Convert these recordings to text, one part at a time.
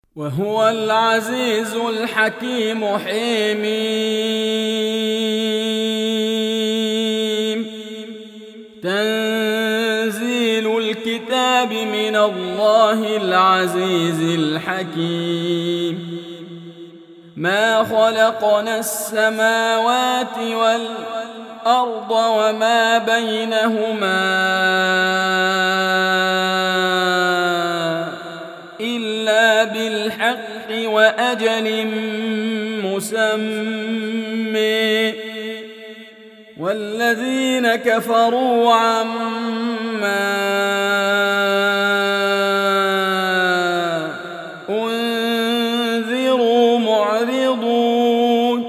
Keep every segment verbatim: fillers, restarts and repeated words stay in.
وهو العزيز الحكيم. حميم. تنزيل الكتاب من الله العزيز الحكيم. ما خلقنا السماوات والأرض وما بينهما إلا بالحق وأجل مسمى، والذين كفروا عما أنذروا معرضون.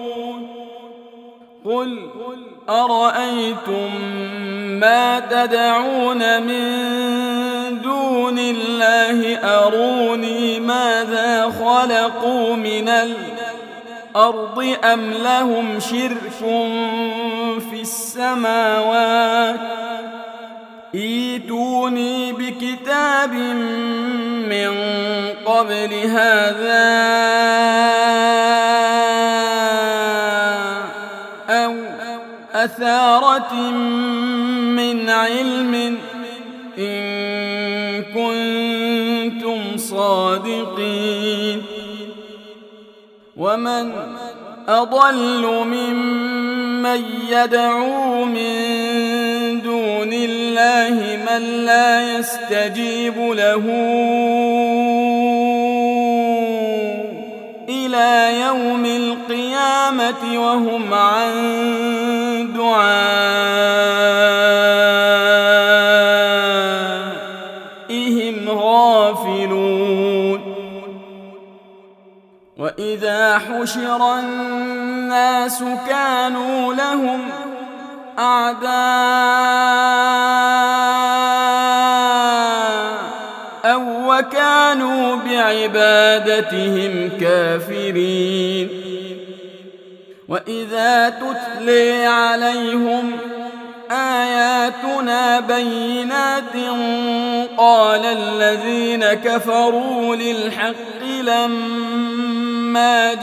قل أرأيتم ما تدعون من دون الله أروني ماذا خلقوا من الأرض أم لهم شرك في السماوات ائتوني بكتاب من قبل هذا أو أثارة من علم إن كنتم صادقين. ومن أضل ممن يدعو من دون الله من لا يستجيب له إلى يوم القيامة وهم عن دعائهم غافلون. وإذا حشر الناس كانوا لهم أعداء أو وكانوا بعبادتهم كافرين. وإذا تتلي عليهم آياتنا بينات قال الذين كفروا للحق لما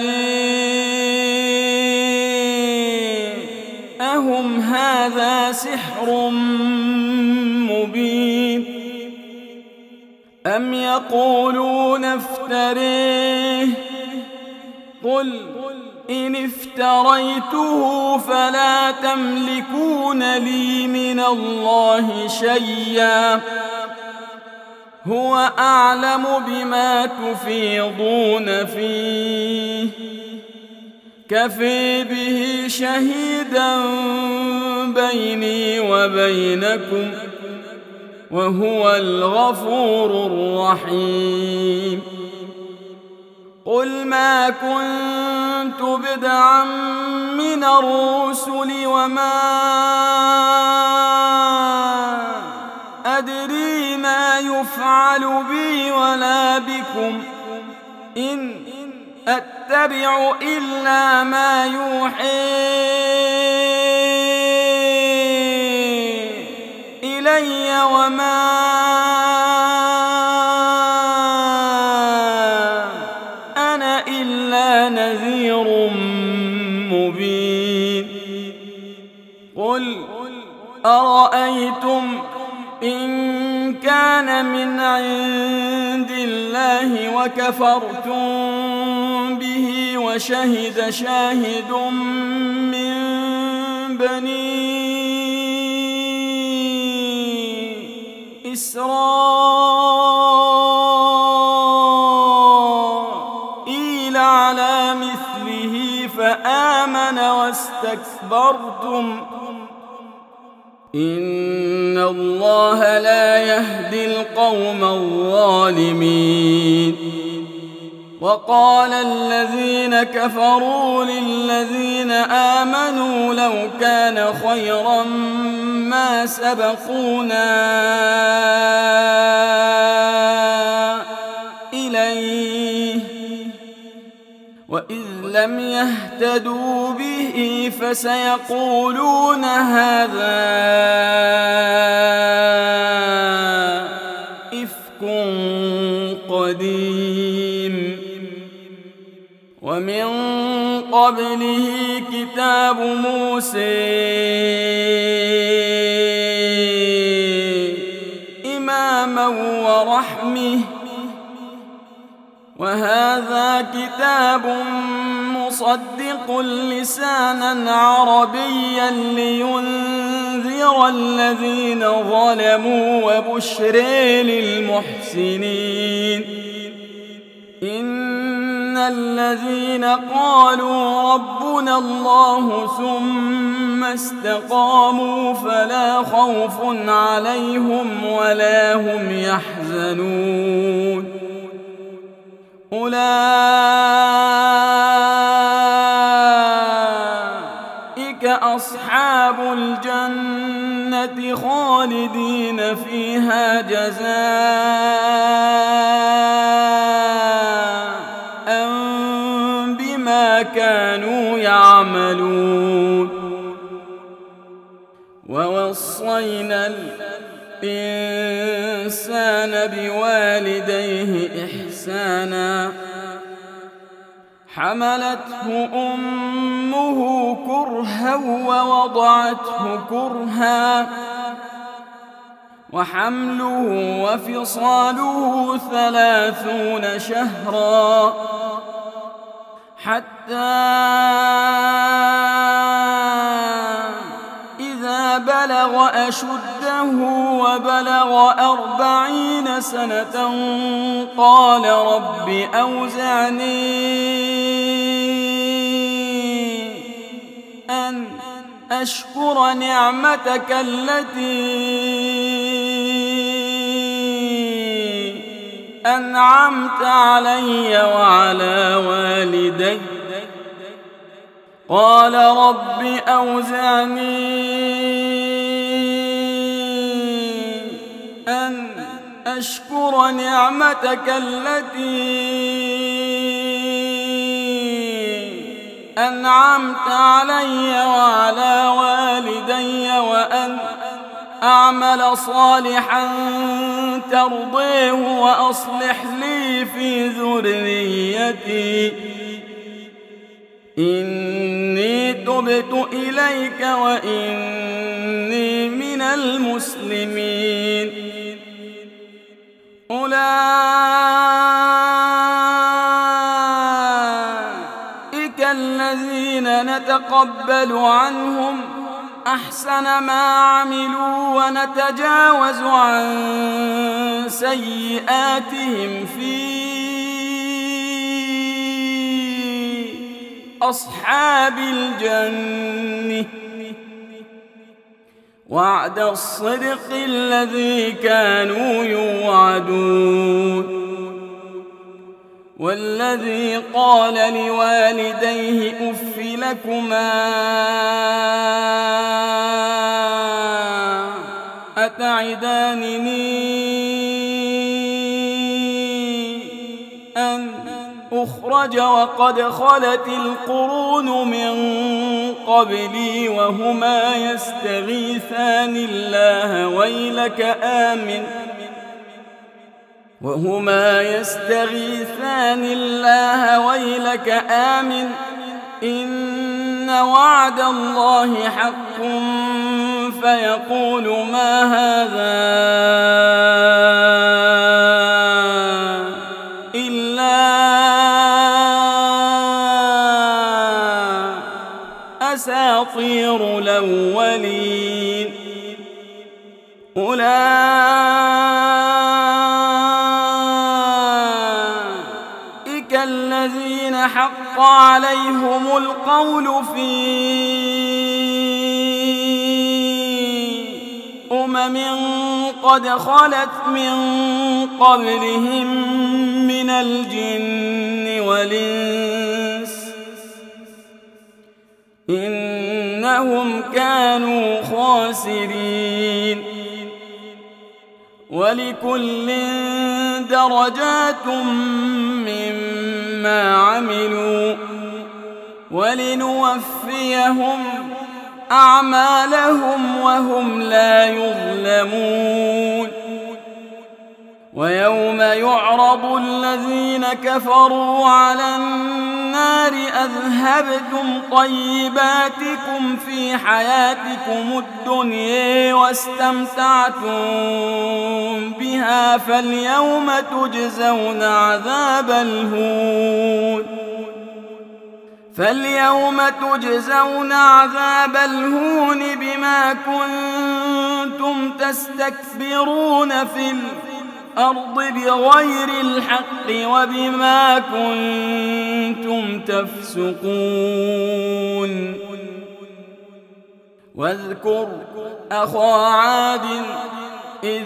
جاءهم هذا سحر مبين. أم يقولون افتريه قل إن افتريته فلا تملكون لي من الله شيئا هو أعلم بما تفيضون فيه كفى به شهيدا بيني وبينكم وهو الغفور الرحيم. قل ما كنت بدعا من الرسل وما أدري ما يفعل بي ولا بكم إن أتبع إلا ما يوحي إلي وما أنا إلا نذير مبين. قل أرأيتم إن كان من عند الله وكفرتم به وشهد شاهد من بني إسرائيل على مثله فآمن واستكبرتم إن الله لا يهدي القوم الظالمين. وقال الذين كفروا للذين آمنوا لو كان خيرا ما سبقونا إليه وإذ لم يهتدوا به فسيقولون هذا إفك قديم. ومن قبله كتاب موسى إماما ورحمة، وهذا كتاب مصدق لسانا عربيا لينذر الذين ظلموا وبشر للمحسنين. إن الذين قالوا ربنا الله ثم استقاموا فلا خوف عليهم ولا هم يحزنون. أولئك أصحاب الجنة خالدين فيها جزاء بما كانوا يعملون. ووصينا الإنسان بوالديه إحسانا، حملته أمه كرها ووضعته كرها، وحمله وفصاله ثلاثون شهرا، حتى إذا بلغ أشده وبلغ أربعين سنة قال رب أوزعني أن أشكر نعمتك التي أنعمت علي وعلى والدي. قال رب أوزعني أن أشكر نعمتك التي أنعمت علي وعلى والدي وأن أعمل صالحا ترضيه وأصلح لي في ذريتي إني تبت إليك وإني من المسلمين. أولئك الذين نتقبل عنهم أحسن ما عملوا ونتجاوز عن سيئاتهم في أصحاب الجنة. وعد الصدق الذي كانوا يوعدون. والذي قال لوالديه أف لكما أتعدانني أن أخرج وقد خلت القرون من قبلي وهما يستغيثان الله ويلك آمن وهما يستغيثان الله ويلك آمن إن وعد الله حق فيقول ما هذا إلا أساطير الأولين. أولئك الذين حق عليهم القول في أمم قد خلت من قبلهم من الجن والإنس إنهم كانوا خاسرين. ولكل درجات مما عملوا ولنوفيهم أعمالهم وهم لا يظلمون. ويوم يعرض الذين كفروا على النار أذهبتم طيباتكم في حياتكم الدنيا واستمتعتم بها فاليوم تجزون عذاب الهون فاليوم تجزون عذاب الهون بما كنتم تستكبرون في الأرض بغير الحق وبما كنتم تفسقون واذكر أخا عاد إذ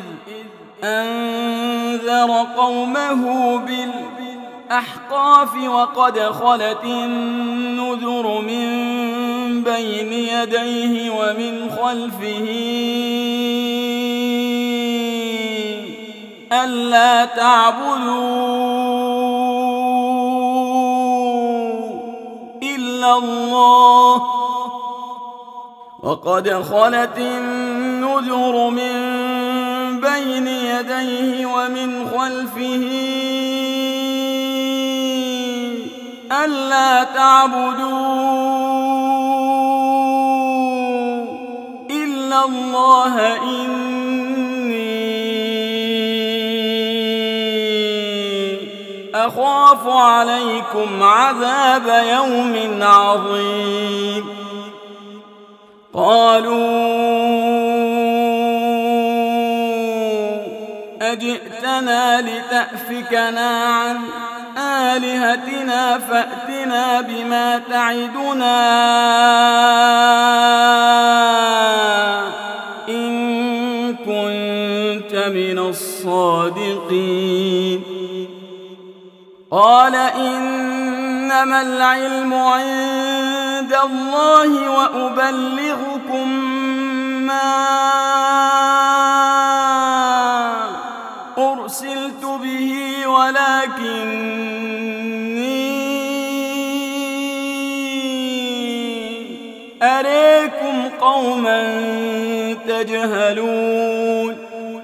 أنذر قومه بالأحقاف وقد خلت النذر من بين يديه ومن خلفه ألا تعبدوا إلا الله وقد خلت النذر من بين يديه ومن خلفه ألا تعبدوا إلا الله إني أخاف عليكم عذاب يوم عظيم قالوا أجئتنا لتأفكنا عن آلهتنا فأتنا بما تعدنا إن كنت من الصادقين قال إنما العلم عند الله وأبلغكم ما أرسلت به ولكني أريكم قوما تجهلون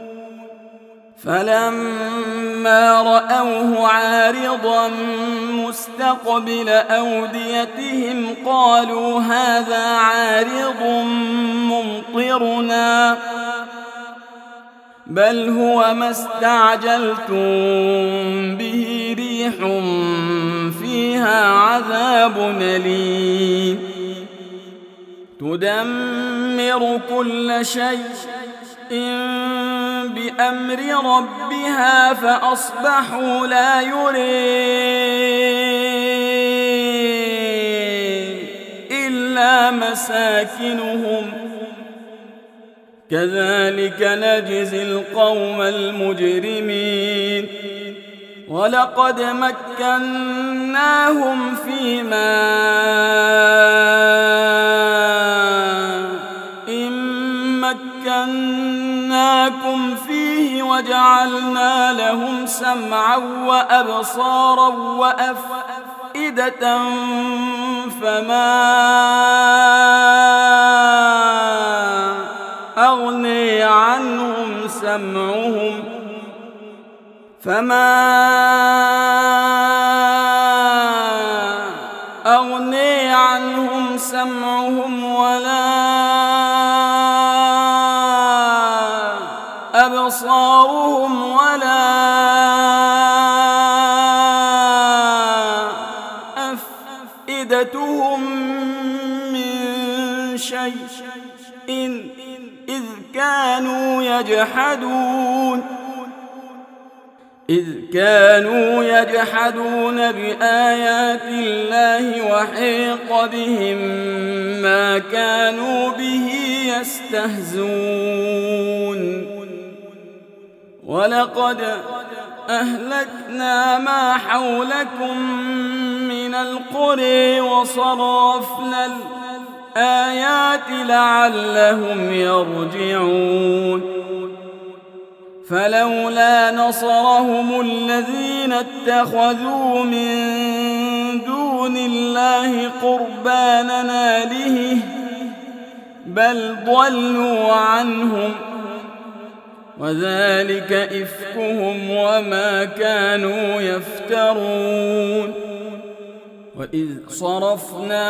فلما رأوه عارضا مستقبل أوديتهم قالوا هذا عارض ممطرنا بل هو ما استعجلتم به ريح فيها عذاب أليم تدمر كل شيء بأمر ربها فأصبحوا لا يري إلا مساكنهم كذلك نجزي القوم المجرمين ولقد مكناهم في ماء مكناكم فيه وجعلنا لهم سمعا وأبصارا وأفئدة فما أغني عنهم سمعهم فما أغني عنهم سمعهم ولا أبصارهم ولا أفئدتهم من شيء إن إذ كانوا يجحدون إذ كانوا يجحدون بآيات الله وحيق بهم ما كانوا به يستهزون ولقد أهلكنا ما حولكم من القرى وصرفنا الآيات لعلهم يرجعون فلولا نصرهم الذين اتخذوا من دون الله قربانا آلهة بل ضلوا عنهم وذلك إفكهم وما كانوا يفترون. وإذ صرفنا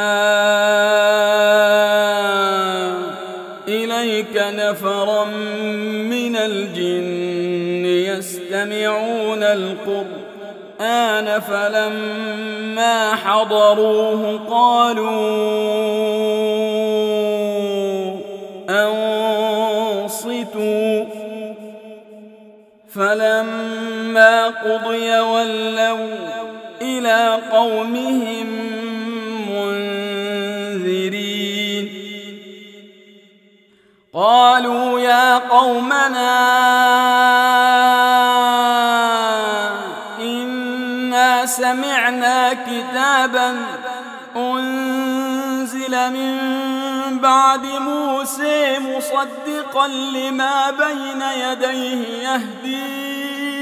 إليك نفرا من الجن يستمعون القرآن فلما حضروه قالوا أنصتوا فلما قضي ولوا إلى قومهم منذرين. قالوا يا قومنا إنا سمعنا كتابا أنزل من بعد موسى مصدقا لما بين يديه يهدي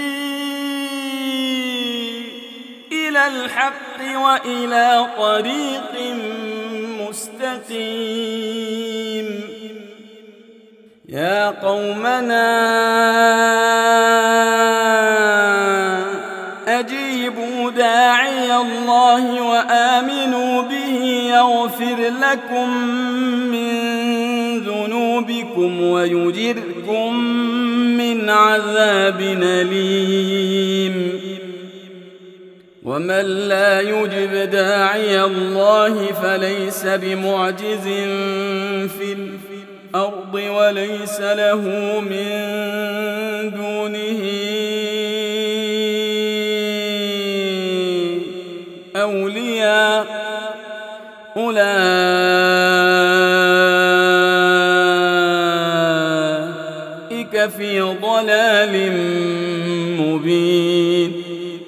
إلى الحق وإلى طريق مستقيم. يا قومنا أجيبوا داعي الله وآمنوا به يغفر لكم من ذنوبكم ويجركم من عذاب أليم. ومن لا يجب داعي الله فليس بمعجز في الأرض وليس له من دونه أولياء أولئك في ضلال مبين.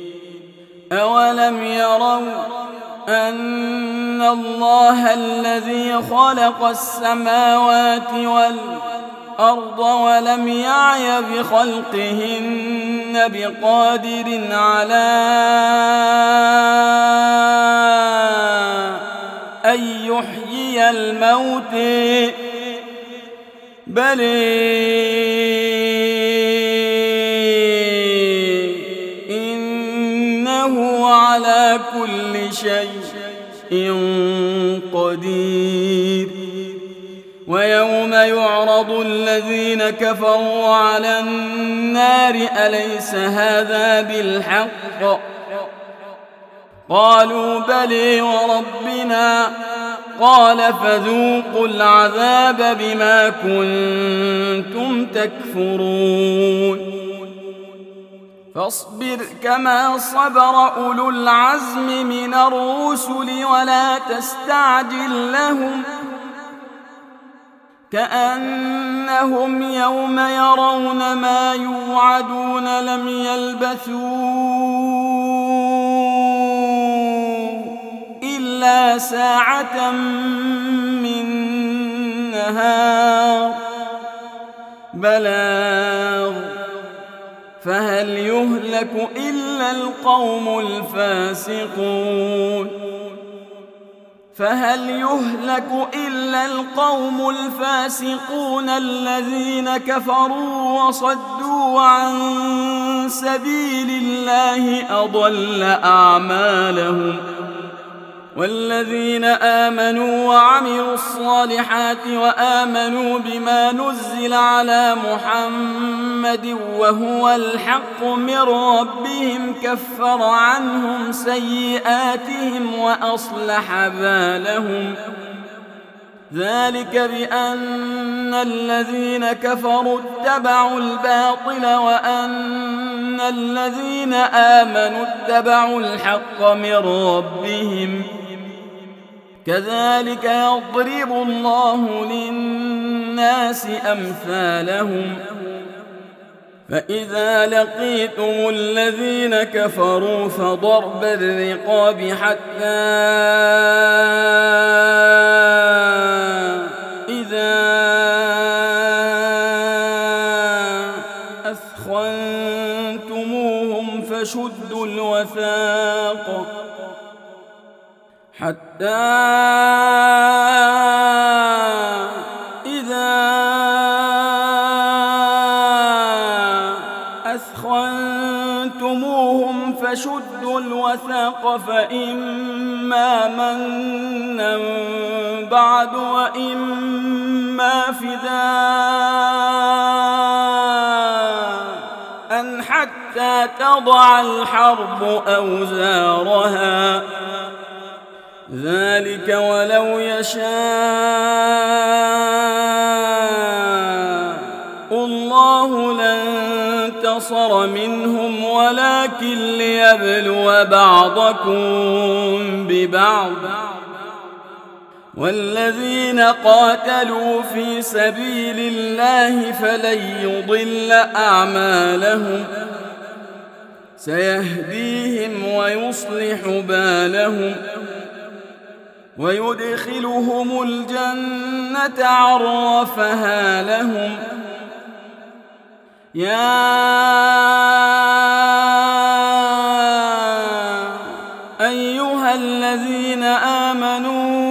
أولم يروا أن الله الذي خلق السماوات والأرض ولم يعي بخلقهن بقادر على أن يحيي الموتى بل إنه على كل شيء قدير. ويوم يعرض الذين كفروا على النار أليس هذا بالحق قالوا بلى وربنا قال فذوقوا العذاب بما كنتم تكفرون. فاصبر كما صبر أولو العزم من الرسل ولا تستعجل لهم كأنهم يوم يرون ما يوعدون لم يلبثوا إلا ساعة من نهار بلاغ فهل يهلك إلا القوم الفاسقون فهل يهلك إلا القوم الفاسقون الذين كفروا وصدوا عن سبيل الله أضل أعمالهم. والذين آمنوا وعملوا الصالحات وآمنوا بما نزل على محمد وهو الحق من ربهم كفر عنهم سيئاتهم وأصلح بالهم. ذلك بأن الذين كفروا اتبعوا الباطل وأن الذين آمنوا اتبعوا الحق من ربهم كذلك يضرب الله للناس أمثالهم. فإذا لقيتم الذين كفروا فضرب الرقاب حتى إذا أثخنتموهم فشدوا الوثاق حتى إذا والوثاق فإما منا بعد وإما فداء حتى تضع الحرب أوزارها ذلك ولو يشاء الله لانتصر منهم ولكن ليبلو بعضكم ببعض والذين قاتلوا في سبيل الله فلن يضل أعمالهم سيهديهم ويصلح بالهم ويدخلهم الجنة عرفها لهم يا أيها الذين آمنوا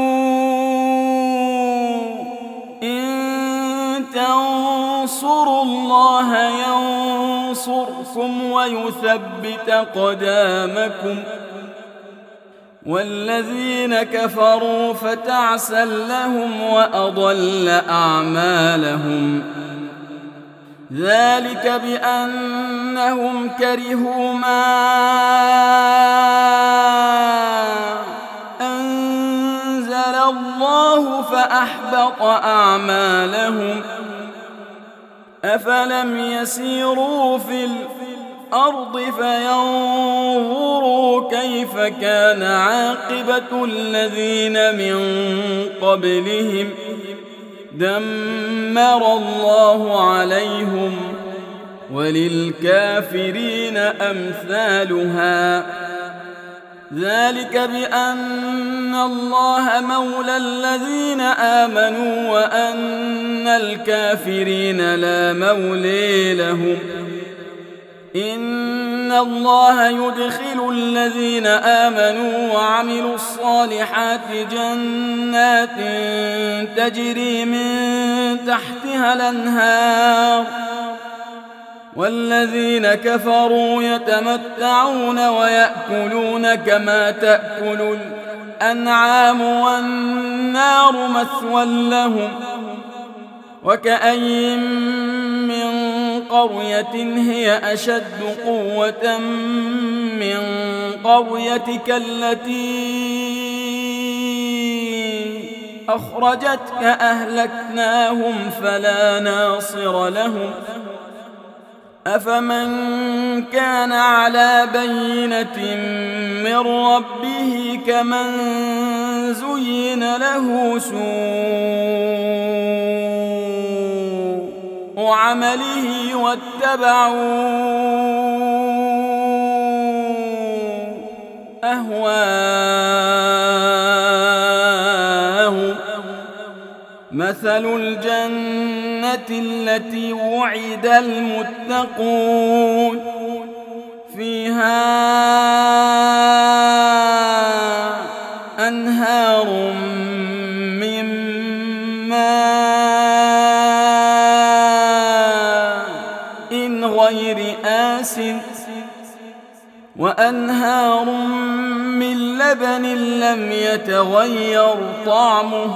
إن تنصروا الله ينصركم ويثبت أقدامكم والذين كفروا فتعسا لهم وأضل أعمالهم ذلك بأنهم كرهوا ما أنزل الله فأحبط أعمالهم أفلم يسيروا في الأرض فينظروا كيف كان عاقبة الذين من قبلهم دمر الله عليهم وللكافرين أمثالها ذلك بأن الله مولى الذين آمنوا وأن الكافرين لا مولي لهم إن الله يدخل الذين آمنوا وعملوا الصالحات جنات تجري من تحتها الأنهار والذين كفروا يتمتعون ويأكلون كما تأكل الأنعام والنار مثوى لهم وكأي من قرية هي أشد قوة من قريتك التي أخرجتك أهلكناهم فلا ناصر لهم أفمن كان على بينة من ربه كمن زين له سوء عمله واتبعوا أهواءهم مثل الجنة التي وعد المتقون فيها أنهار من ماء غير آسٍ وأنهار من لبن لم يتغير طعمه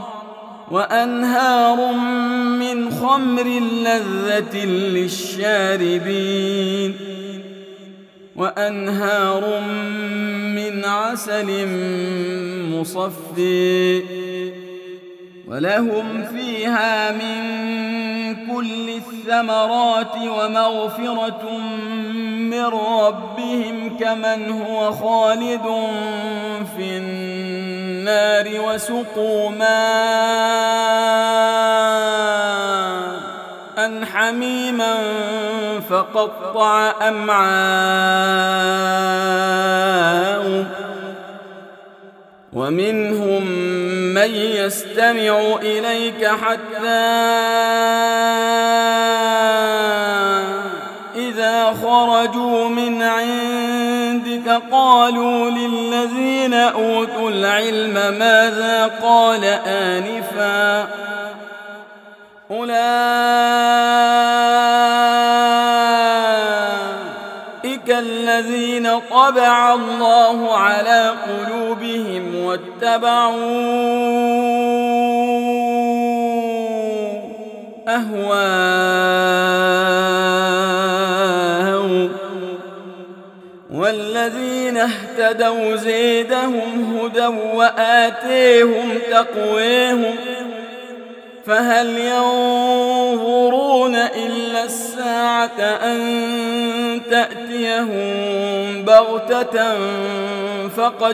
وأنهار من خمر لذة للشاربين وأنهار من عسل مصفى ولهم فيها من كل الثمرات ومغفرة من ربهم كمن هو خالد في النار وسقوا ماء حميما فقطع أمعاءهم ومنهم من يستمع إليك حتى إذا خرجوا من عندك قالوا للذين أوتوا العلم ماذا قال آنفا أولئك الذين الذين طبع الله على قلوبهم واتبعوا أهواءهم، والذين اهتدوا زيدهم هدى وآتيهم تقويهم، فهل ينظرون إلا الساعة أن تأتيهم بغتة فقد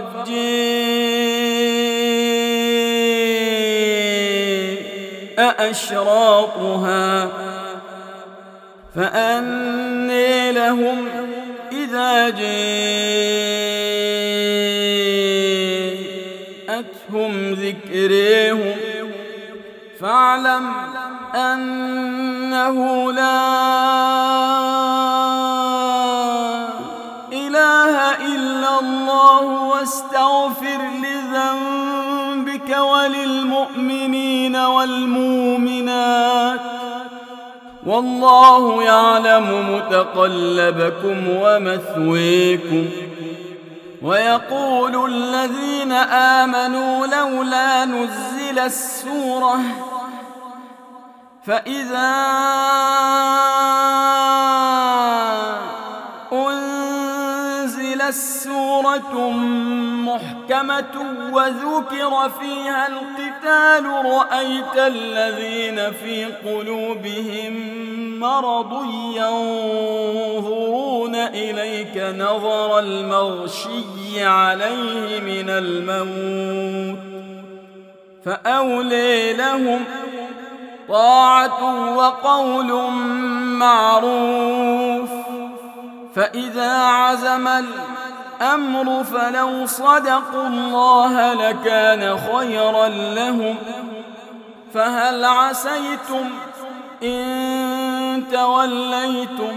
جاء أشراطها، فأنى لهم إذا جاءتهم ذكرهم، فاعلم أنه لا إله إلا الله واستغفر لذنبك وللمؤمنين والمؤمنات، والله يعلم متقلبكم ومثويكم. ويقول الذين آمنوا لولا نزل السورة، فإذا أنزلت سورة محكمة وذكر فيها القتال رأيت الذين في قلوبهم مرض ينظرون إليك نظر المغشي عليه من الموت، فأولي لهم طاعة وقول معروف. فإذا عزم الأمر فلو صدقوا الله لكان خيرا لهم، فهل عسيتم إن توليتم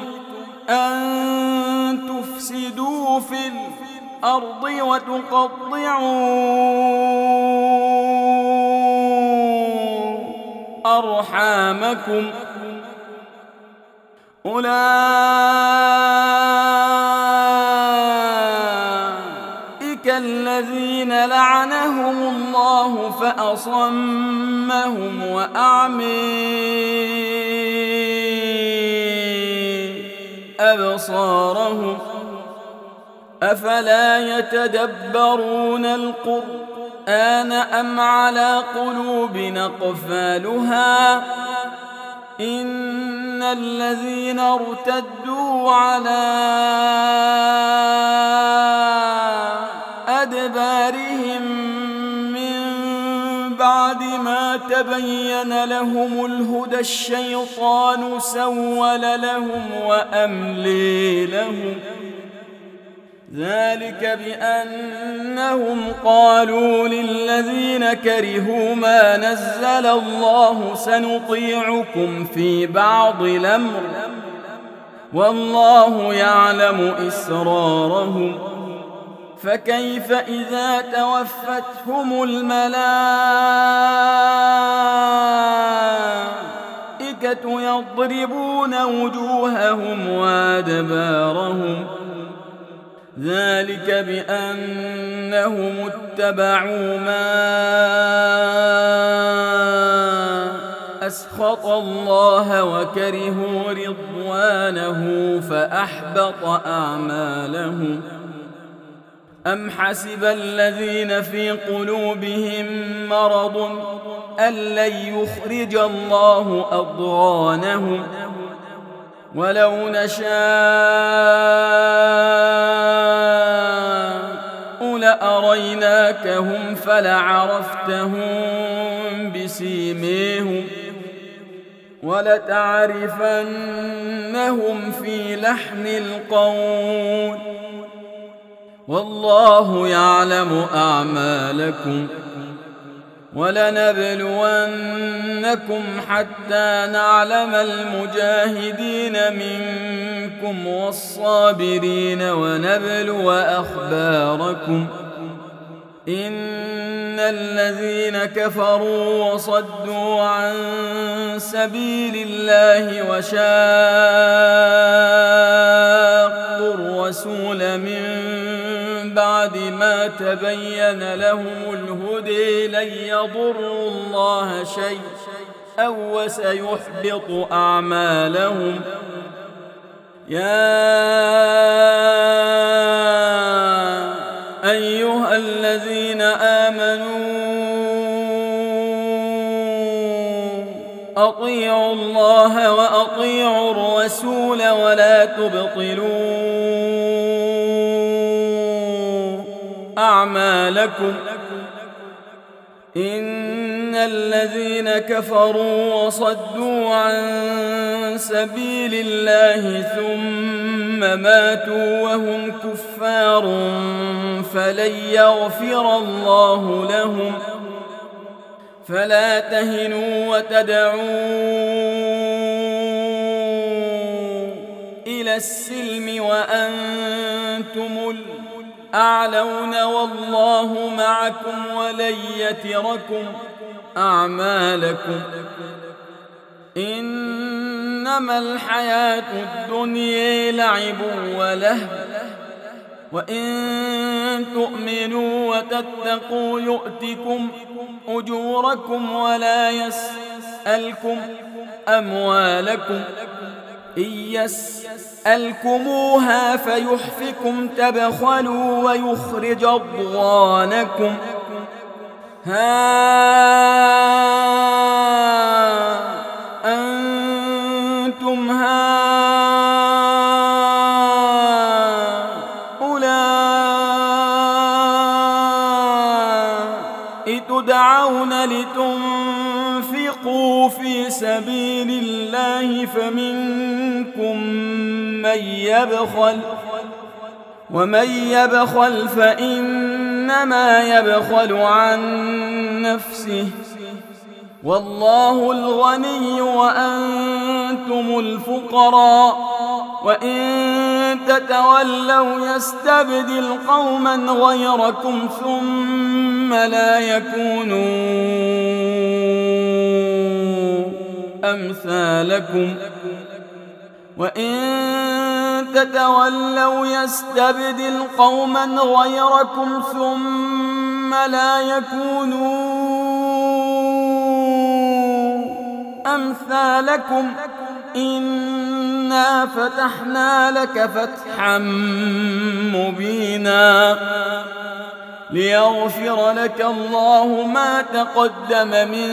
أن تفسدوا في الأرض وتقطعوا أرحامكم؟ أولئك الذين لعنهم الله فأصمهم وأعمي أبصارهم، أفلا يتدبرون القرآن أم على قلوب أقفالها؟ إن الذين ارتدوا على أدبارهم من بعد ما تبين لهم الهدى الشيطان سول لهم وأملي لهم، ذلك بأنهم قالوا للذين كرهوا ما نزل الله سنطيعكم في بعض الأمر والله يعلم إسرارهم، فكيف إذا توفتهم الملائكة يضربون وجوههم وأدبارهم، ذلك بأنهم اتبعوا ما أسخط الله وكرهوا رضوانه فأحبط أعمالهم. أم حسب الذين في قلوبهم مرض أن لن يخرج الله أضغانهم، ولو نشاء لأريناكهم فلعرفتهم بسيميهم ولتعرفنهم في لحن القول، والله يعلم أعمالكم. ولنبلونكم حتى نعلم المجاهدين منكم والصابرين ونبلو أخباركم. إن الذين كفروا وصدوا عن سبيل الله وشاقوا الرسول من بعد ما تبين لهم الهدى لن يضروا الله شيئا وسيحبط أعمالهم. يا أيها الذين آمنوا أطيعوا الله وأطيعوا الرسول ولا تبطلوا أعمالكم إن الذين كفروا وصدوا عن سبيل الله ثم ماتوا وهم كفار فلن يغفر الله لهم. فلا تهنوا وتدعوا إلى السلم وأنتم الأعلون والله معكم ولن يتركم أعمالكم. إنما الحياة الدنيا لعب ولهو وإن تؤمنوا وتتقوا يؤتكم أجوركم ولا يسألكم أموالكم. إن يسألكموها فيحفكم تبخلوا ويخرج أضغانكم. ها أنتم هؤلاء تدعون لتنفقوا في سبيل الله فمنكم من يبخل ومن يبخل فإنما يبخل عن نفسه والله الغني وأنتم الفقراء وإن تتولوا يستبدل قوما غيركم ثم لا يكونوا أمثالكم وإن تتولوا يستبدل قوما غيركم ثم لا يكونوا أمثالكم. إنا فتحنا لك فتحا مبينا ليغفر لك الله ما تقدم من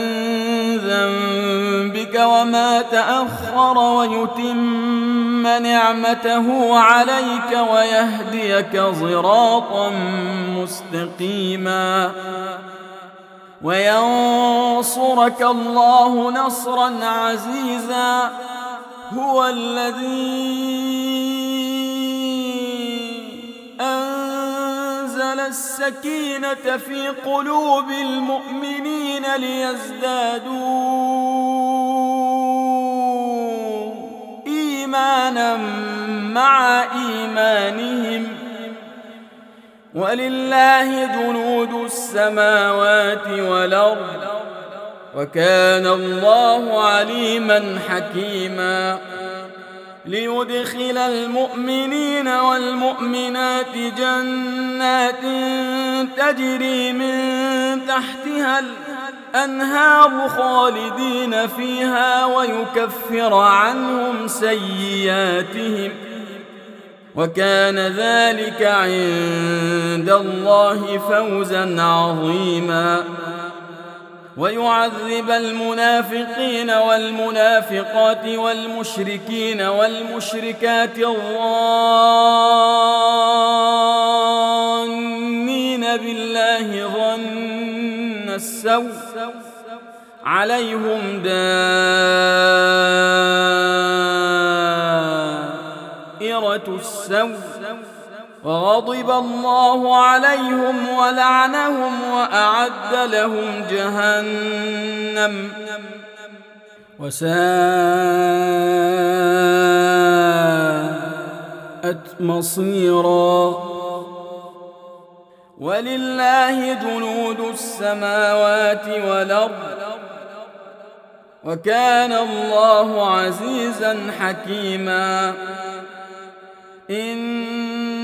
ذنبك وما تأخر ويتم نعمته عليك ويهديك صراطا مستقيما وينصرك الله نصرا عزيزا. هو الذي أنزل السكينة في قلوب المؤمنين ليزدادوا إيمانا مع إيمانهم ولله جنود السماوات والأرض وكان الله عليما حكيما. ليدخل المؤمنين والمؤمنات جنات تجري من تحتها الأنهار خالدين فيها ويكفر عنهم سيئاتهم وكان ذلك عند الله فوزا عظيما. ويعذب المنافقين والمنافقات والمشركين والمشركات الظانين بالله ظن السوء عليهم دائرة السوء وغضب الله عليهم ولعنهم وأعد لهم جهنم وساءت مصيرا. ولله جنود السماوات والأرض وكان الله عزيزا حكيما. إن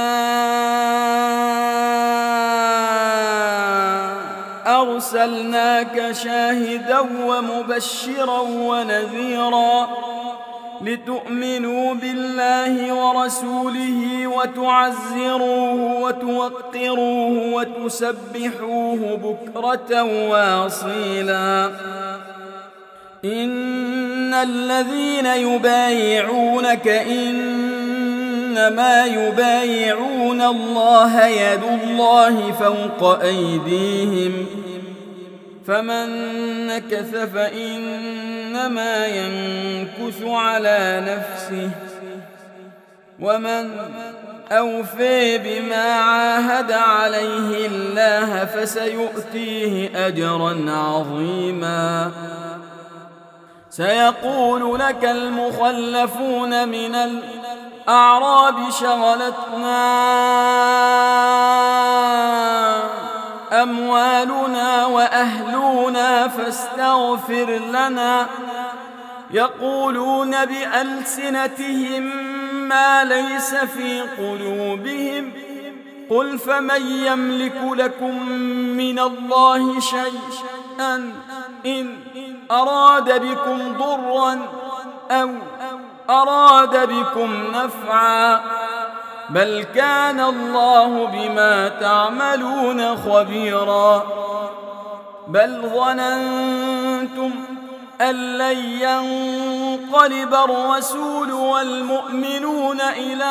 أرسلناك شاهدا ومبشرا ونذيرا لتؤمنوا بالله ورسوله وتعزروه وتوقروه وتسبحوه بكرة وأصيلا. إن الذين يبايعونك إنما يبايعون الله يد الله فوق أيديهم فمن نكث فإنما ينكث على نفسه ومن أوفي بما عاهد عليه الله فسيؤتيه أجرا عظيما. سيقول لك المخلفون من الأعراب شغلتنا أموالنا وأهلنا فاستغفر لنا يقولون بألسنتهم ما ليس في قلوبهم قل فمن يملك لكم من الله شيئا إن أراد بكم ضرا أو أراد بكم نفعا بل كان الله بما تعملون خبيرا. بل ظننتم أن لن ينقلب الرسول والمؤمنون إلى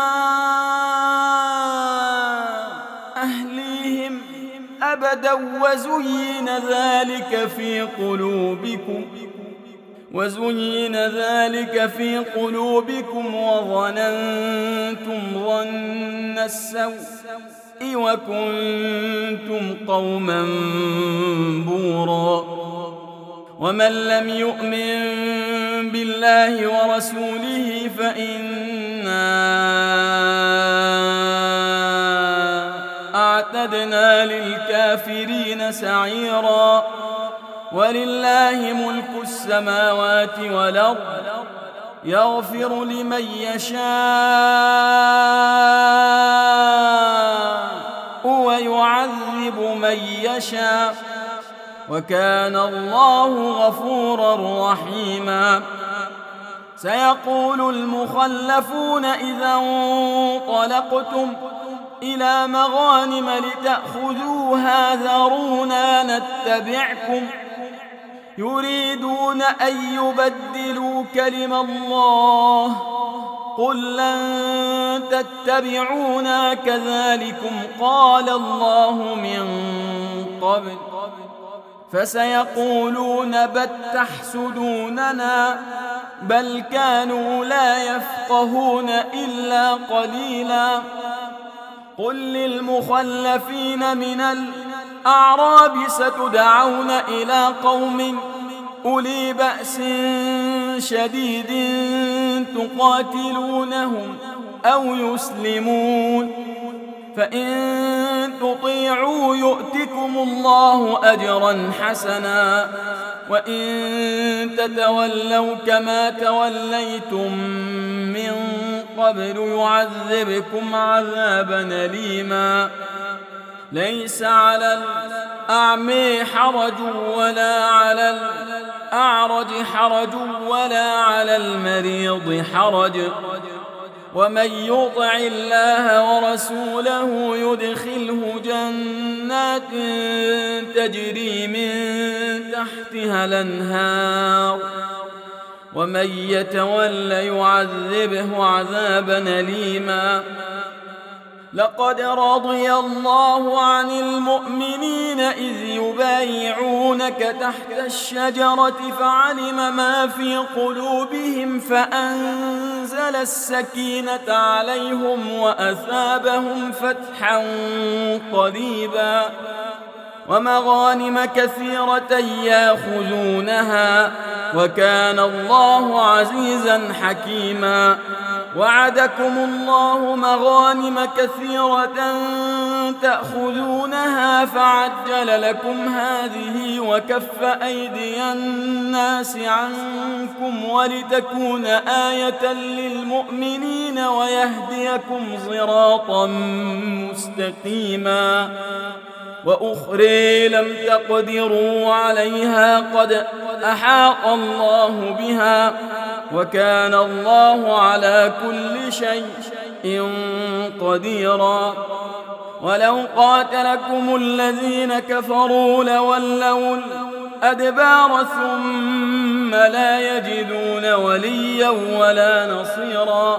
أهليهم أبدا وزين ذلك في قلوبكم وزين ذلك في قلوبكم وظننتم ظن السوء وكنتم قوما بورا. ومن لم يؤمن بالله ورسوله فإنا أعتدنا للكافرين سعيرا. ولله ملك السماوات والأرض يغفر لمن يشاء ويعذب من يشاء وكان الله غفورا رحيما. سيقول المخلفون إذا انطلقتم إلى مغانم لتأخذوها ذرونا نتبعكم يريدون أن يبدلوا كلم الله قل لن تتبعونا كذلكم قال الله من قبل فسيقولون بل تحسدوننا بل كانوا لا يفقهون إلا قليلا. قل للمخلفين من الأعراب ستدعون إلى قوم أولي بأس شديد تقاتلونهم أو يسلمون فإن تطيعوا يؤتكم الله أجرا حسنا وإن تتولوا كما توليتم من قبل يعذبكم عذابا أليما. ليس على الأعمى حرج ولا على الأعرج حرج ولا على المريض حرج ومن يطع الله ورسوله يدخله جنات تجري من تحتها الأنهار ومن يتولى يعذبه عذابا أليما. لقد رضي الله عن المؤمنين إذ يبايعونك تحت الشجرة فعلم ما في قلوبهم فأنزل السكينة عليهم وأثابهم فتحا قريبا ومغانم كثيرة يأخذونها وكان الله عزيزا حكيما. وعدكم الله مغانم كثيرة تأخذونها فعجل لكم هذه وكف أيدي الناس عنكم ولتكون آية للمؤمنين ويهديكم صراطا مستقيما وأخرى لم تقدروا عليها قد أحاط الله بها وكان الله على كل شيء قديرا ولو قاتلكم الذين كفروا لولوا الأدبار ثم لا يجدون وليا ولا نصيرا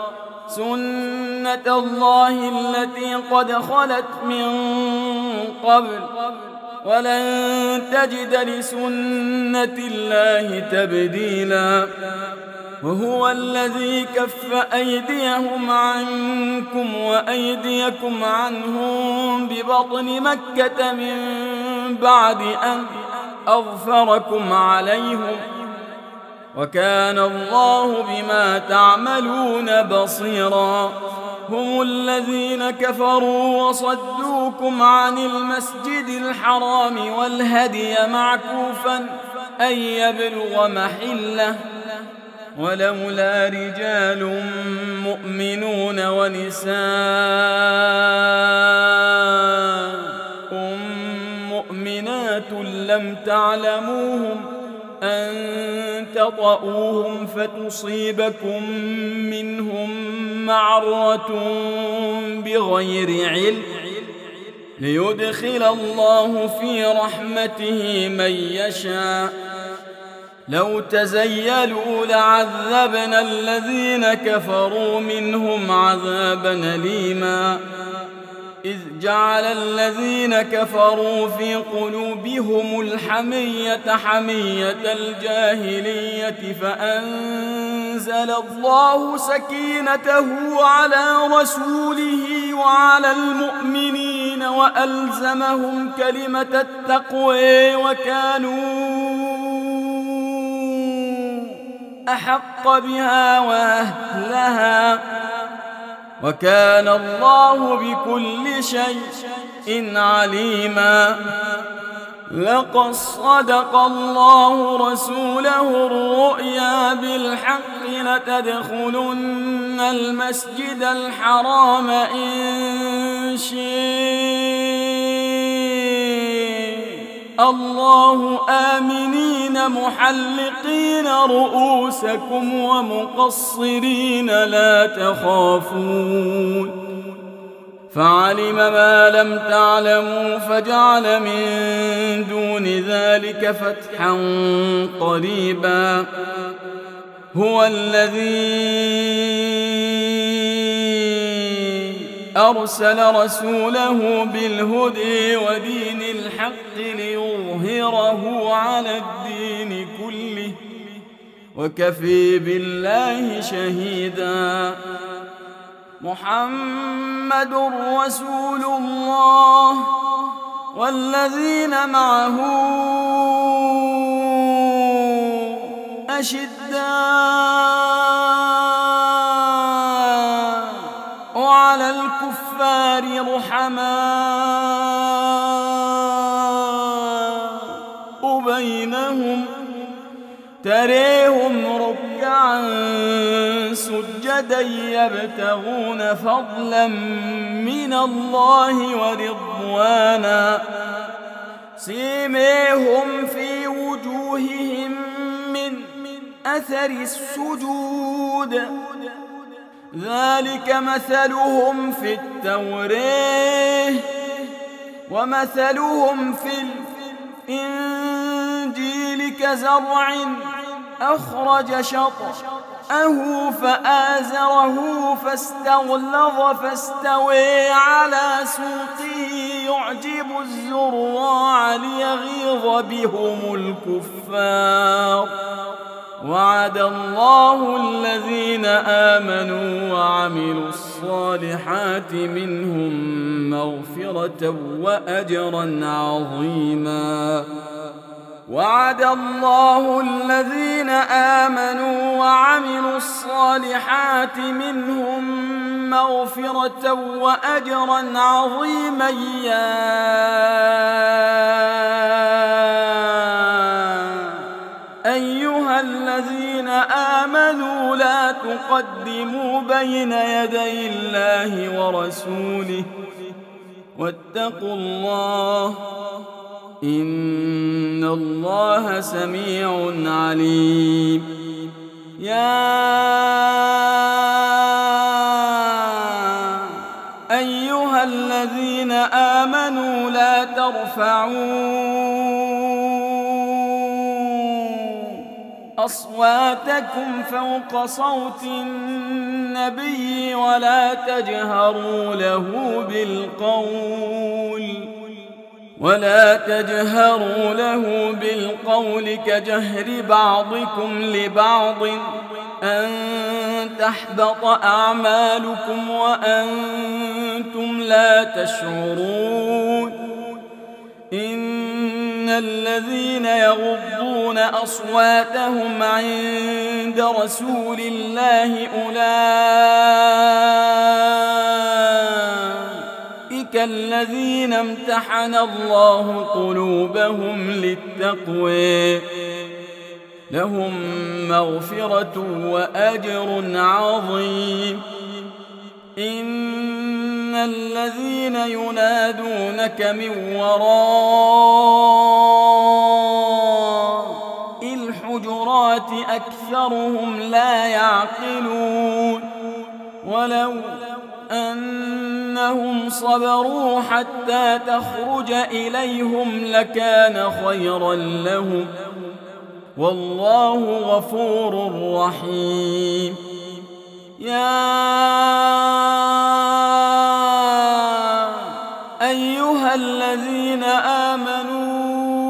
سنة الله التي قد خلت من قبل ولن تجد لسنة الله تبديلا وهو الذي كف أيديهم عنكم وأيديكم عنهم ببطن مكة من بعد أن أظفركم عليهم وكان الله بما تعملون بصيرا هم الذين كفروا وصدوكم عن المسجد الحرام والهدي معكوفا أن يبلغ محله ولولا رجال مؤمنون ونساء مؤمنات لم تعلموهم أن تطؤوهم فتصيبكم منهم معرة بغير علم ليدخل الله في رحمته من يشاء لو تزيلوا لعذبنا الذين كفروا منهم عذابا أليما إذ جعل الذين كفروا في قلوبهم الحمية حمية الجاهلية فأنزل الله سكينته على رسوله وعلى المؤمنين وألزمهم كلمة التقوى وكانوا أحق بها وأهلها وكان الله بكل شيء عليما لقد صدق الله رسوله الرؤيا بالحق لتدخلن المسجد الحرام إن شاء الله آمنين محلقين رؤوسكم ومقصرين لا تخافون فعلم ما لم تعلموا فجعل من دون ذلك فتحا قريبا هو الذي أرسل رسوله بالهدى ودين الحق ليظهره على الدين كله وكفى بالله شهيدا محمد رسول الله والذين معه أشداء على الكفار رحماء بينهم تريهم ركعا سجدا يبتغون فضلا من الله ورضوانا سيماهم في وجوههم من أثر السجود ذلك مثلهم في التوراة ومثلهم في الإنجيل كزرع أخرج شطأه فآزره فاستغلظ فاستوى على سوقه يعجب الزراع ليغيظ بهم الكفار وعد الله الذين آمنوا وعملوا الصالحات منهم مغفرة وأجرا عظيما وعد الله الذين آمنوا وعملوا الصالحات منهم مغفرة وأجرا عظيما. يا أيها الذين آمنوا لا تقدموا بين يدي الله ورسوله واتقوا الله إن الله سميع عليم. يا أيها الذين آمنوا لا ترفعوا أصواتكم فوق صوت النبي ولا تجهروا له بالقول ولا تجهروا له بالقول كجهر بعضكم لبعض أن تحبط أعمالكم وأنتم لا تشعرون. إن الذين يغضون أصواتهم عند رسول الله أولئك الذين امتحن الله قلوبهم للتقوى لهم مغفرة وأجر عظيم. إن الذين ينادونك من وراء الحجرات أكثرهم لا يعقلون. ولو أنهم صبروا حتى تخرج إليهم لكان خيرا لهم والله غفور رحيم. يا أيها الذين آمنوا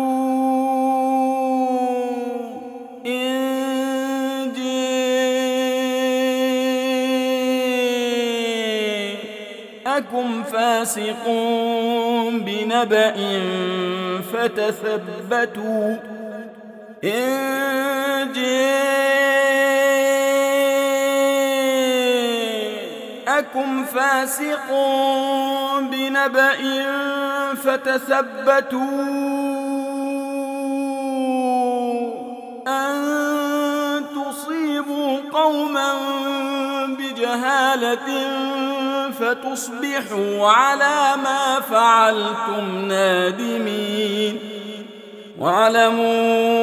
إن جاءكم فاسق بنبأ فتثبتوا إن جاءكم فاسق بنبأ فتثبتوا أن تصيبوا قوما بجهالة فتصبحوا على ما فعلتم نادمين. واعلموا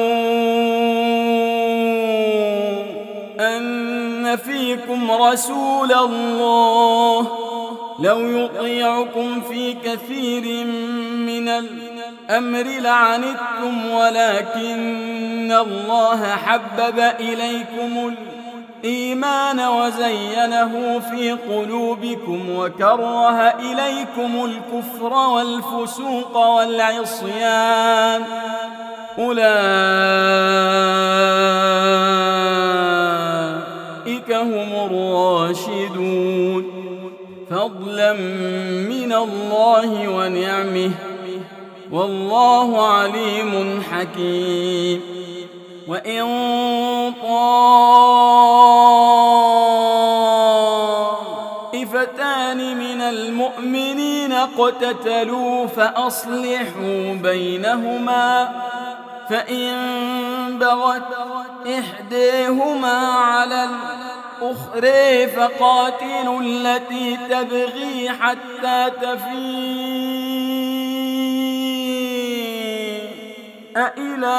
أن فيكم رسول الله لو يطيعكم في كثير من الأمر لعنتم ولكن الله حبب إليكم الإيمان وزينه في قلوبكم وكره إليكم الكفر والفسوق والعصيان أولئك هم الراشدون فضلا من الله ونعمه والله عليم حكيم. وإن طائفتان من المؤمنين اقتتلوا فأصلحوا بينهما فإن بغت إحداهما على الأخرى فقاتلوا التي تبغي حتى تفيء إلى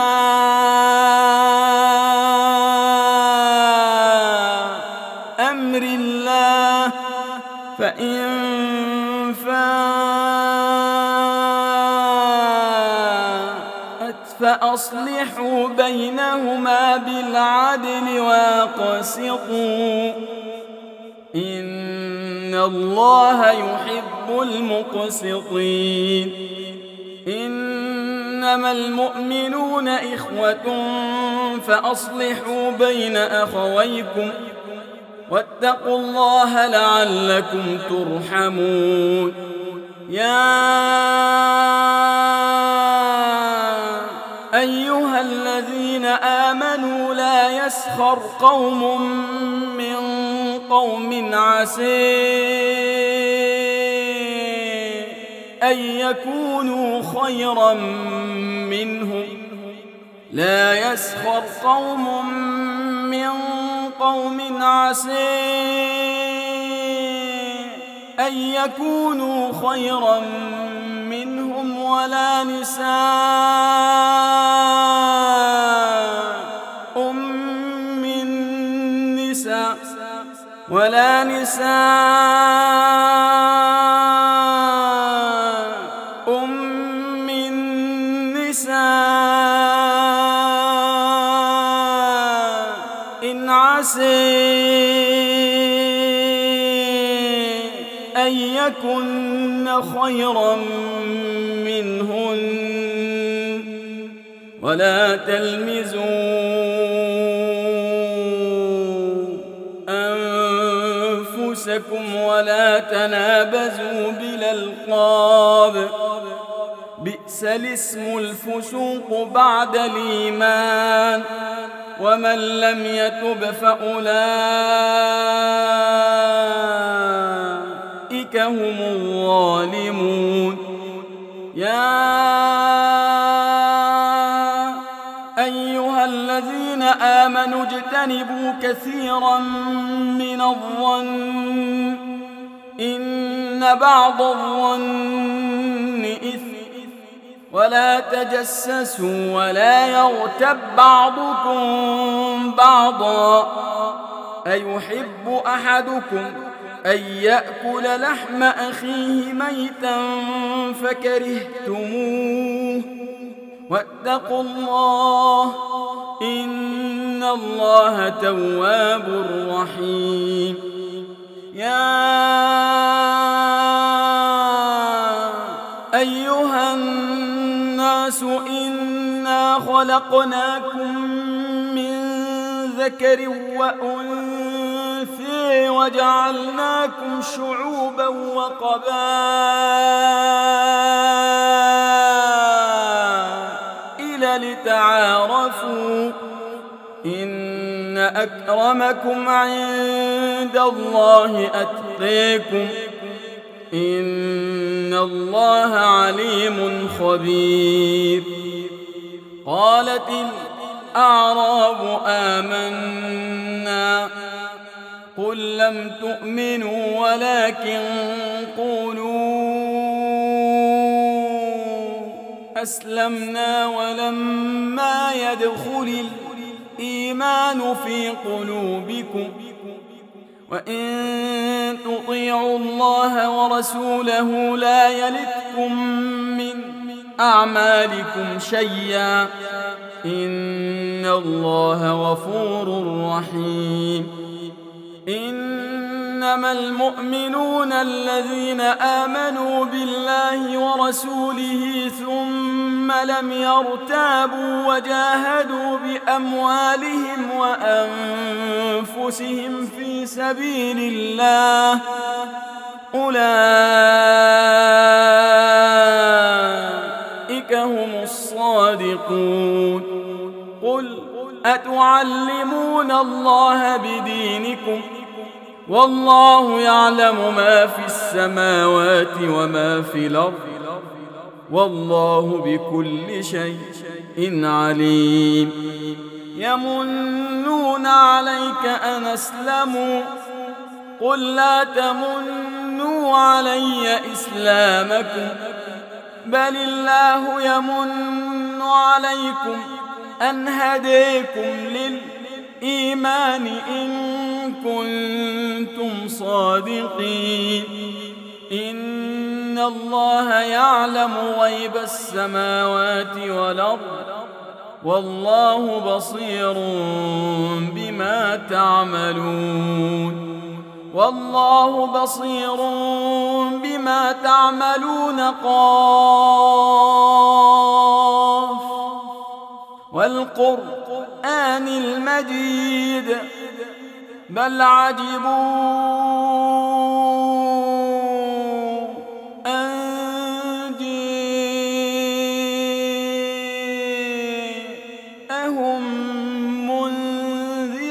أمر الله فإن فاءت فأصلحوا بينهما بالعدل واقسطوا إن الله يحب المقسطين. إنما المؤمنون إخوة فأصلحوا بين أخويكم واتقوا الله لعلكم ترحمون. يا أيها يسخر قوم من قوم عسى أن يكونوا خيرا منهم لا يسخر قوم من قوم عسى أن يكونوا خيرا منهم ولا نساء من نساء ولا نساء من نساء إن عسى أن يكن خيرا منهن ولا تلمزوا أنفسكم ولا تنابزوا بالألقاب بئس الاسم الفسوق بعد الإيمان ومن لم يتب فأولئك هم الظالمون يا أيها الذين آمنوا اجتنبوا كثيرا من الظن إن بعض الظن إثم ولا تجسسوا ولا يغتب بعضكم بعضا أيحب أحدكم أن يأكل لحم أخيه ميتا فكرهتموه واتقوا الله إن الله تواب رحيم يا أيها الناس إنا خلقناكم من ذكر وأنثى وجعلناكم شعوبا وقبائل لتعارفوا إن أكرمكم عند الله أتقاكم إن الله عليم خبير قالت الأعراب آمنا قل لم تؤمنوا ولكن قولوا أسلمنا ولما يدخل الإيمان في قلوبكم وإن تطيعوا الله ورسوله لا يلتكم من أعمالكم شيئا إن الله غفور رحيم إنما المؤمنون الذين آمنوا بالله ورسوله ثم لم يرتابوا وجاهدوا بأموالهم وأنفسهم في سبيل الله أولئك هم الصادقون قل أتعلمون الله بدينكم والله يعلم ما في السماوات وما في الأرض والله بكل شيء عليم يمنون عليك أن أسلموا قل لا تمنوا علي إسلامكم بل الله يمن عليكم أن هديكم للإيمان إن كنتم صادقين إن الله يعلم غيب السماوات والأرض والله بصير بما تعملون والله بصير بما تعملون قاف والقرآن المجيد بل عجبوا أن جاءهم منذر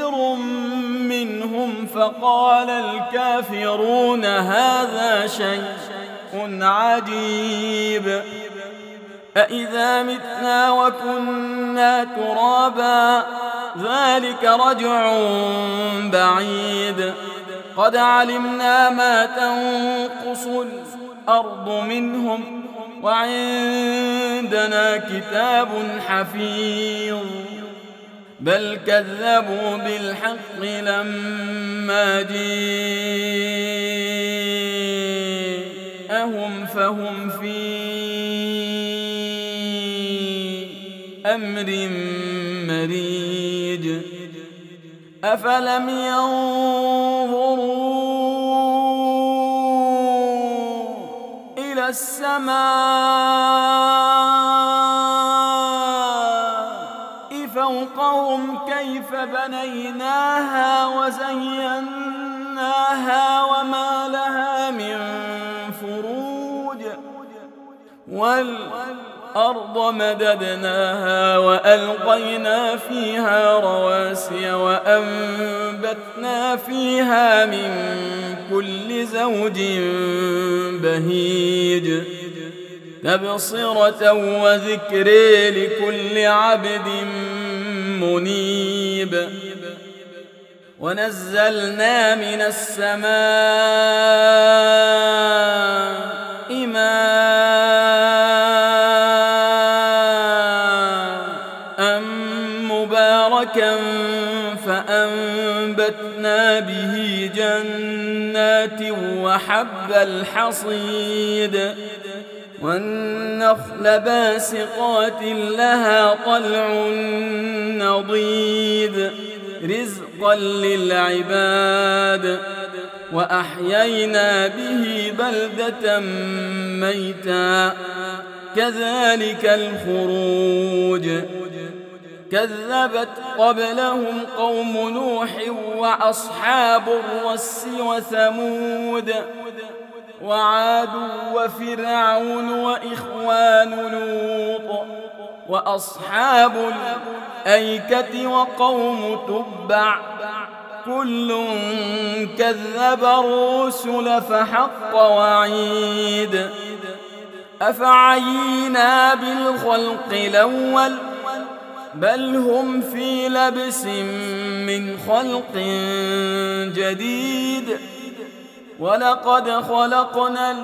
فقال الكافرون هذا شيء عجيب أإذا متنا وكنا ترابا ذلك رجع بعيد قد علمنا ما تنقص الأرض منهم وعندنا كتاب حفيظ بل كذبوا بالحق لما جاءهم فهم في أمر مريج أفلم ينظروا إلى السماء فوقهم كيف بنيناها وزيناها وما لها من فروج والأرض مددناها وألقينا فيها رواسي وأنبتنا فيها من كل زوج بهيج تبصرة وذكر لكل عبد منيب ونزلنا من السماء ماء مباركا فأنبتنا به جنات وحب الحصيد والنخل باسقات لها طلع نضيد رزقا للعباد وأحيينا به بلدة ميتا كذلك الخروج كذبت قبلهم قوم نوح وأصحاب الرس وثمود وعاد وفرعون وإخوان لوط وأصحاب الأيكة وقوم تبع كل كذب الرسل فحق وعيد أفعينا بالخلق الأول بل هم في لبس من خلق جديد ولقد خلقنا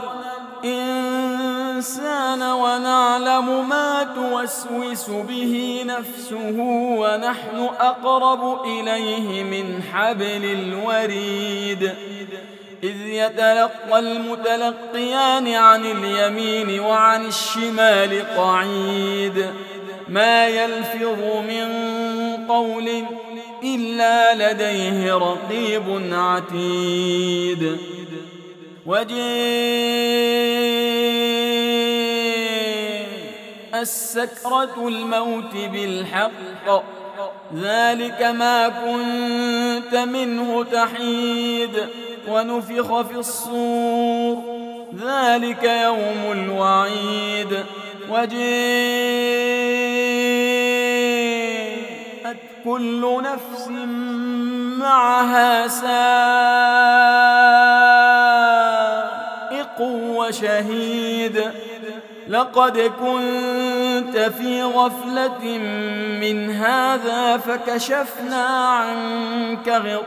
الإنسان ونعلم ما توسوس به نفسه ونحن أقرب إليه من حبل الوريد إذ يتلقى المتلقيان عن اليمين وعن الشمال قعيد ما يلفظ من قول إلا لديه رقيب عتيد وجاءت سكرة الموت بالحق ذلك ما كنت منه تحيد ونفخ في الصور ذلك يوم الوعيد وجاءت كل نفس معها سائق وشهيد لقد كنت في غفلة من هذا فكشفنا عنك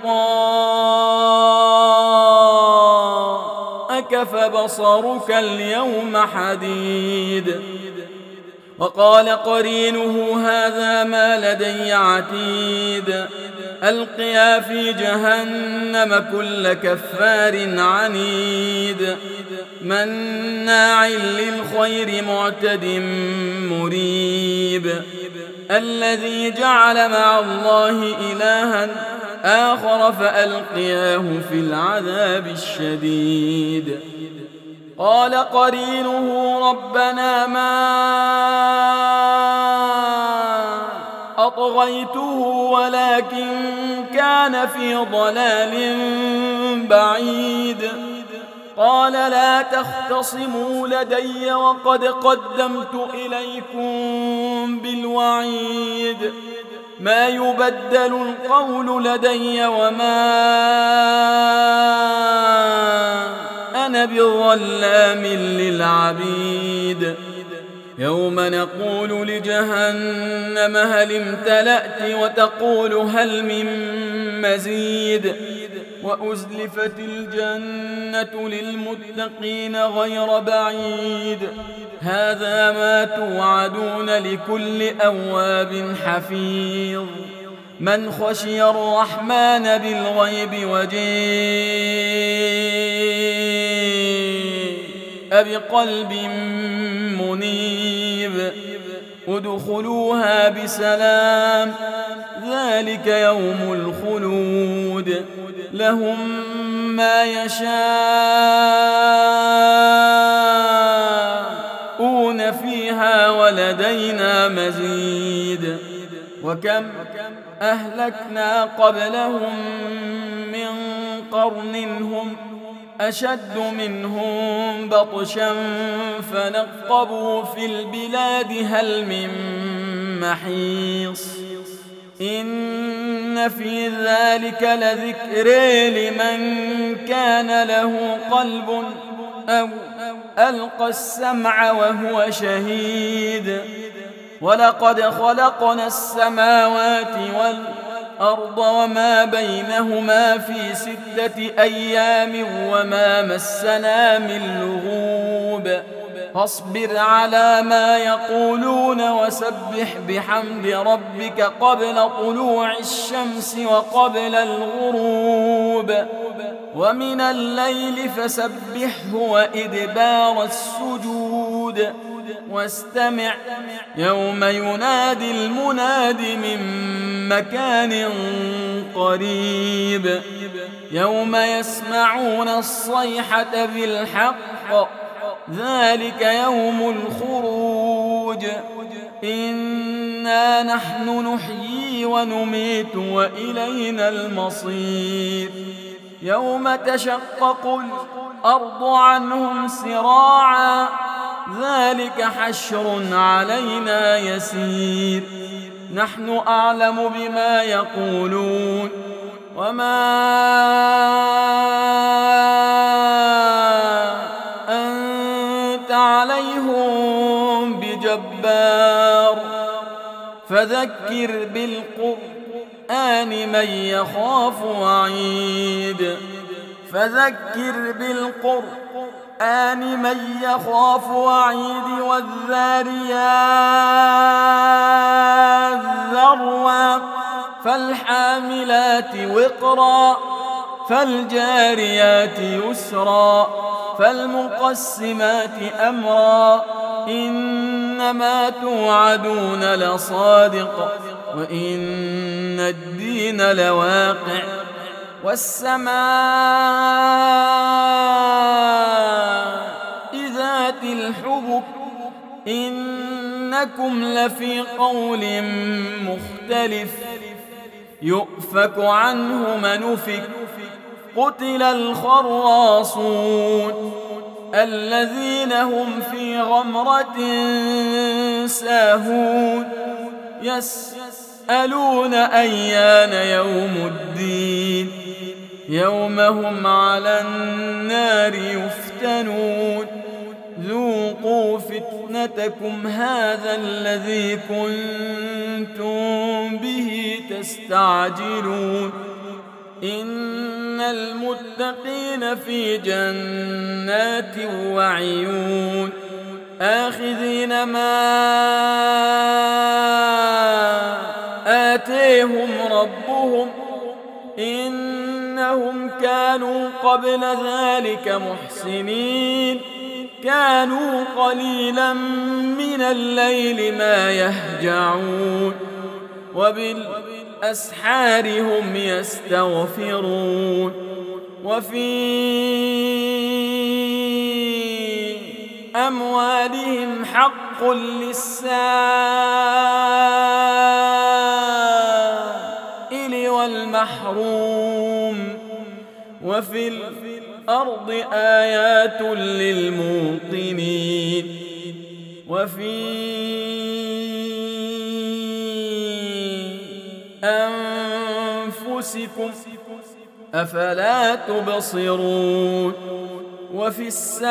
غطاءك فبصرك اليوم حديد وقال قرينه هذا ما لدي عتيد ألقيا في جهنم كل كفار عنيد مناع للخير معتد مريب الذي جعل مع الله إلها آخر فألقياه في العذاب الشديد قال قرينه ربنا ما أطغيته ولكن كان في ضلال بعيد قال لا تختصموا لدي وقد قدمت إليكم بالوعيد ما يبدل القول لدي وما أنا بظلام للعبيد يوم نقول لجهنم هل امتلأت وتقول هل من مزيد وأزلفت الجنة للمتقين غير بعيد هذا ما توعدون لكل أواب حفيظ من خشي الرحمن بالغيب وجيء بقلب منيب ادخلوها بسلام ذلك يوم الخلود لهم ما يشاءون فيها ولدينا مزيد وكم أهلكنا قبلهم من قرن هم أشد منهم بطشا فنقبوا في البلاد هل من محيص إن في ذلك لذكر لمن كان له قلب أو ألقى السمع وهو شهيد ولقد خلقنا السماوات والأرض وما بينهما في ستة أيام وما مسنا من لغوب فاصبر على ما يقولون وسبح بحمد ربك قبل طلوع الشمس وقبل الغروب ومن الليل فسبحه وإدبار السجود واستمع يوم ينادي المناد من مكان قريب يوم يسمعون الصيحة بالحق ذلك يوم الخروج إنا نحن نحيي ونميت وإلينا المصير يوم تشقق الأرض عنهم سراعا ذلك حشر علينا يسير نحن أعلم بما يقولون وما أنت عليهم بجبار فذكر بالقرآن من يخاف وعيد فذكر بالقرآن آن من يخاف وعيد والذاريات ذروا فالحاملات وقرا فالجاريات يسرا فالمقسمات أمرا إنما توعدون لصادق وإن الدين لواقع والسماء ذات الحبك إنكم لفي قول مختلف يؤفك عنه من أفك قتل الخراصون الذين هم في غمرة ساهون يسألون أيان يوم الدين يوم هم على النار يفتنون ذوقوا فتنتكم هذا الذي كنتم به تستعجلون إن المتقين في جنات وعيون آخذين ما آتيهم ربهم إنهم كانوا قبل ذلك محسنين كانوا قليلا من الليل ما يهجعون وبالأسحار هم يستغفرون وفي أموالهم حق للسائل والمحروم وفي الأرض آيات للموقنين وفي أنفسكم أفلا تبصرون وفي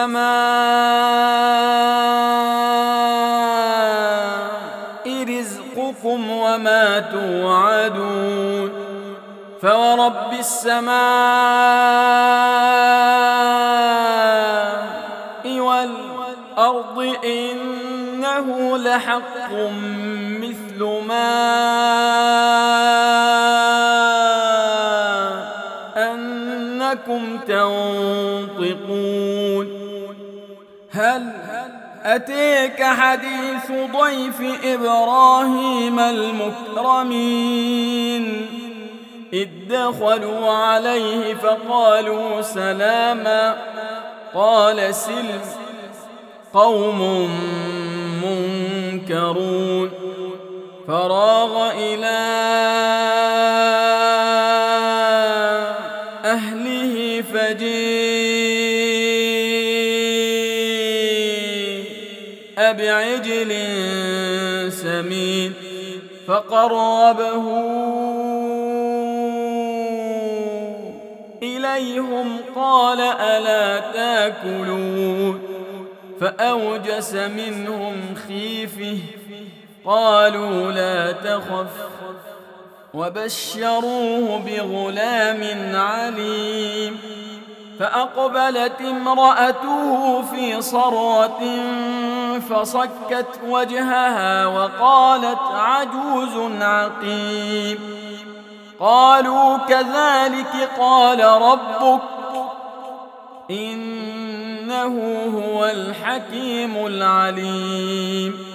السماء رزقكم وما توعدون فورب السماء والأرض إنه لحق مثل ما أنكم تنطقون هل أتيك حديث ضيف إبراهيم المكرمين إذ دخلوا عليه فقالوا سلاما قال سلم قوم منكرون فراغ إلى أهله فجيء بعجل سمين فقربه إليهم قال ألا تاكلون فأوجس منهم خيفة قالوا لا تخف وبشروه بغلام عليم فأقبلت امرأته في صرة فصكت وجهها وقالت عجوز عقيم قالوا كذلك قال ربك إنه هو الحكيم العليم